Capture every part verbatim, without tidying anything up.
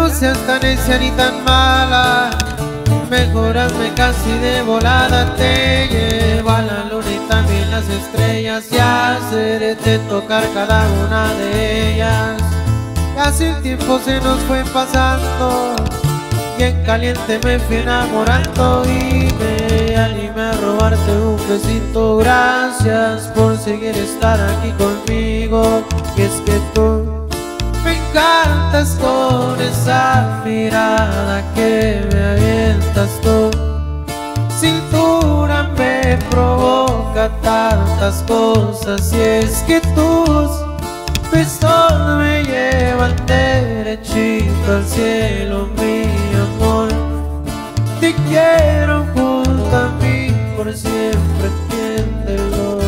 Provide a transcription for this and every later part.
no seas tan necia ni tan mala, mejor hazme casi de volada. Te llevo a la luna y también las estrellas y hacerte tocar cada una de ellas. Casi el tiempo se nos fue pasando y en caliente me fui enamorando y me animé a robarte un besito. Gracias por seguir estar aquí conmigo. Y es que tú me encantas con esa mirada que me avientas tú. Cintura me provoca tantas cosas y es que tus besos me llevan derechito al cielo, mi amor. Te quiero junto a mí por siempre, entiéndelo.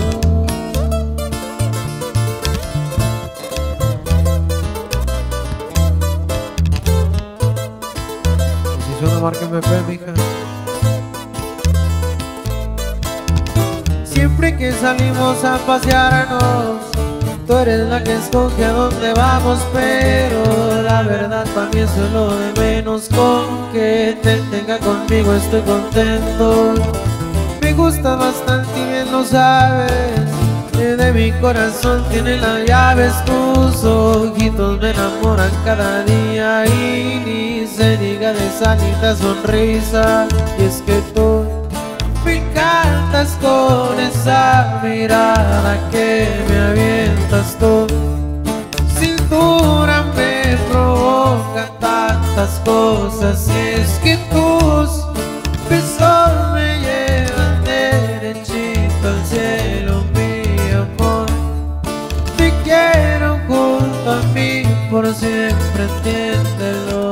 Si suena Marca M P, mija. Siempre que salimos a pasearnos, tú eres la que escoge a dónde vamos, pero la verdad para mí eso es lo de menos. Con que te tenga conmigo estoy contento. Me gusta bastante y bien lo sabes, de mi corazón tiene las llaves. Tus ojitos me enamoran cada día y ni se diga de esa linda sonrisa. Y es que tú me encantas con esa mirada que me avientas tú. Cintura me provoca tantas cosas y es que tus besos me llevan derechito al cielo, mi amor. Te quiero junto a mí por siempre, entiéndelo.